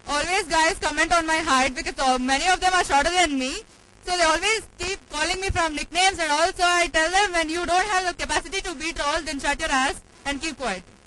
always guys comment on my height because many of them are shorter than me. So they always keep calling me from nicknames, and also I tell them, when you don't have the capacity to be tall, then shut your ass and keep quiet.